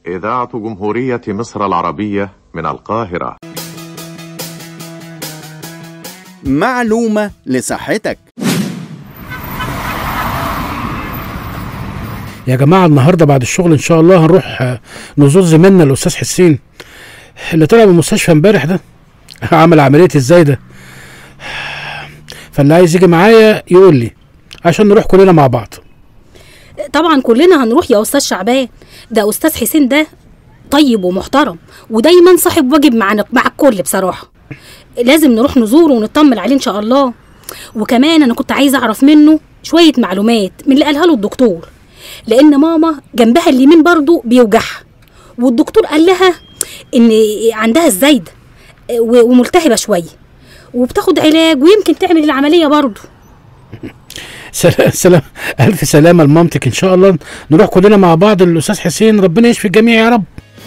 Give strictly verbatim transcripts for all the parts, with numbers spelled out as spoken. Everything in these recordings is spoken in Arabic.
إذاعة جمهورية مصر العربية من القاهرة. معلومة لصحتك. يا جماعة النهاردة بعد الشغل إن شاء الله هنروح نزور زميلنا الأستاذ حسين اللي طلع من المستشفى امبارح ده، عمل عملية الزايدة، فاللي عايز يجي معايا يقول لي عشان نروح كلنا مع بعض. طبعا كلنا هنروح يا أستاذ شعبان، ده أستاذ حسين ده طيب ومحترم ودايما صاحب واجب معنا مع الكل بصراحة، لازم نروح نزوره ونطمن عليه إن شاء الله. وكمان أنا كنت عايزة أعرف منه شوية معلومات من اللي قالها له الدكتور، لأن ماما جنبها اليمين برضو بيوجعها، والدكتور قال لها إن عندها الزايدة وملتهبة شوية وبتاخد علاج ويمكن تعمل العملية برضو. سلام سلام ألف سلامة لمامتك إن شاء الله، نروح كلنا مع بعض الأستاذ حسين، ربنا يشفي الجميع يا رب.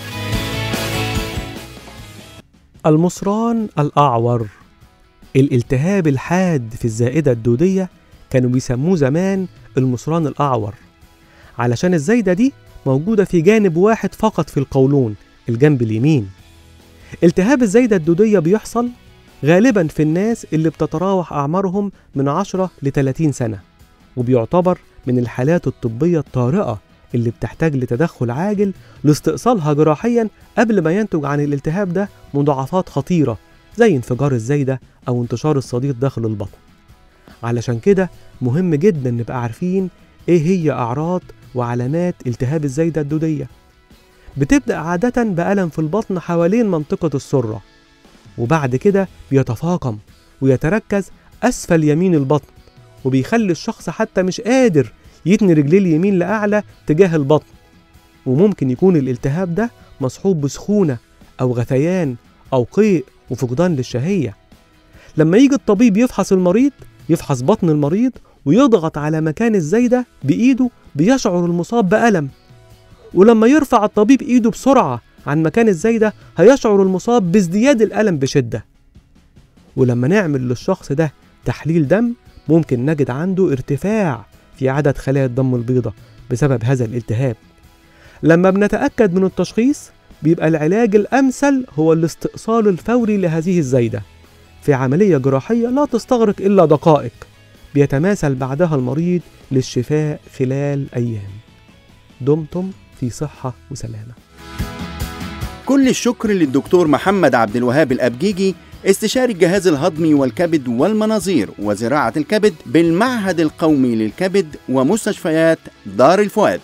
المصران الأعور، الالتهاب الحاد في الزائدة الدودية، كانوا بيسموه زمان المصران الأعور علشان الزايدة دي موجودة في جانب واحد فقط في القولون، الجنب اليمين. التهاب الزايدة الدودية بيحصل غالبا في الناس اللي بتتراوح أعمارهم من عشرة لثلاثين سنة، وبيعتبر من الحالات الطبية الطارئة اللي بتحتاج لتدخل عاجل لاستئصالها جراحيا قبل ما ينتج عن الالتهاب ده مضاعفات خطيرة زي انفجار الزايدة أو انتشار الصديد داخل البطن. علشان كده مهم جدا نبقى عارفين ايه هي أعراض وعلامات التهاب الزايدة الدودية. بتبدأ عادة بألم في البطن حوالين منطقة السرة، وبعد كده بيتفاقم ويتركز أسفل يمين البطن، وبيخلي الشخص حتى مش قادر يتني رجليه اليمين لأعلى تجاه البطن. وممكن يكون الالتهاب ده مصحوب بسخونة أو غثيان أو قيء وفقدان للشهية. لما يجي الطبيب يفحص المريض، يفحص بطن المريض ويضغط على مكان الزايدة بإيده، بيشعر المصاب بألم، ولما يرفع الطبيب إيده بسرعة عن مكان الزايدة هيشعر المصاب بازدياد الألم بشدة. ولما نعمل للشخص ده تحليل دم ممكن نجد عنده ارتفاع في عدد خلايا الدم البيضاء بسبب هذا الالتهاب. لما بنتأكد من التشخيص بيبقى العلاج الأمثل هو الاستئصال الفوري لهذه الزايدة في عملية جراحية لا تستغرق إلا دقائق، بيتماثل بعدها المريض للشفاء خلال أيام. دمتم في صحة وسلامة. كل الشكر للدكتور محمد عبد الوهاب الأبجيجي، استشاري الجهاز الهضمي والكبد والمناظير وزراعة الكبد بالمعهد القومي للكبد ومستشفيات دار الفؤاد.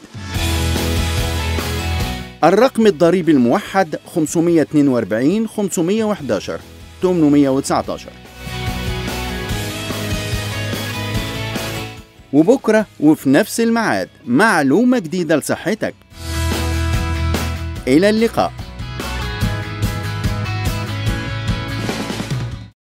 الرقم الضريبي الموحد خمسمائة واثنين وأربعين خمسمائة وأحد عشر ثمانمائة وتسعة عشر. وبكرة وفي نفس الميعاد معلومة جديدة لصحتك. إلى اللقاء.